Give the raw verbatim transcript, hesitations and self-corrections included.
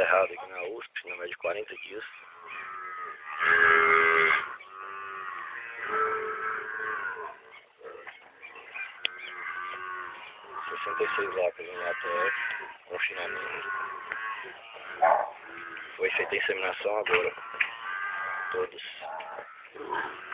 errado aqui na U S P, no médio de quarenta dias. sessenta e seis vacas em A T F, confinamento. Foi feita a inseminação agora. Todos.